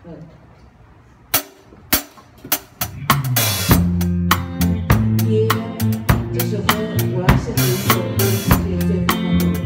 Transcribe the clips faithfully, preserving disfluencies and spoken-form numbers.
耶，这首歌我要献给所有对世界最疯狂的人。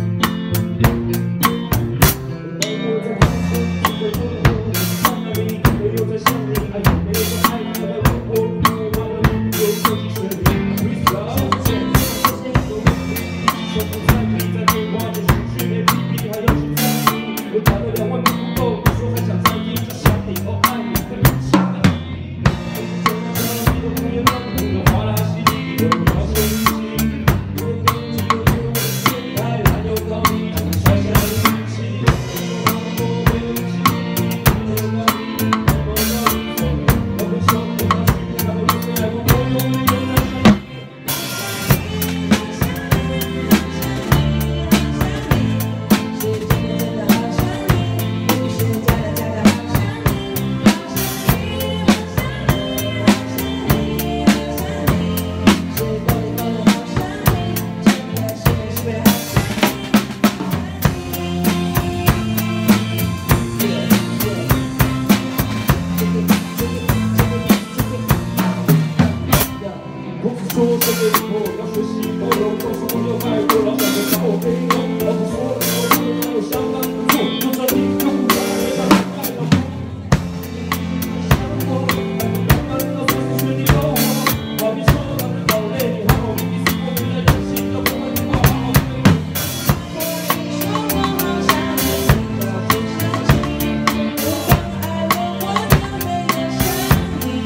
说这个以后要学习包容，告诉我有爱过，老想着把我背动。老子说我做的有相当不错，就算你用不来，让你爱到哭。相逢，难道随时随地有我？好比说让人好累，你和我彼此过不来，任性都不会好好的。我说我好想你，我不相信，不敢爱我，我就没人想你。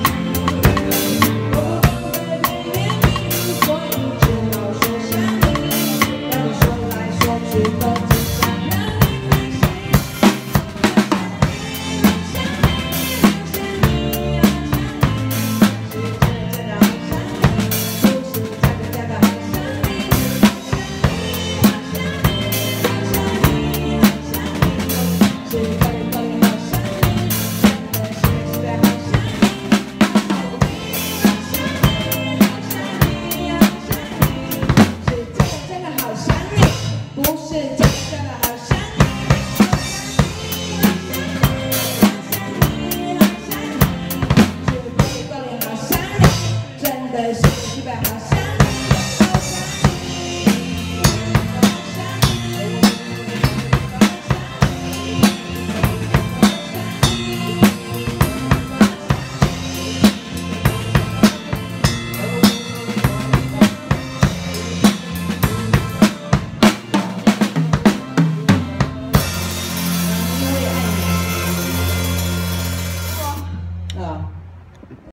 啊。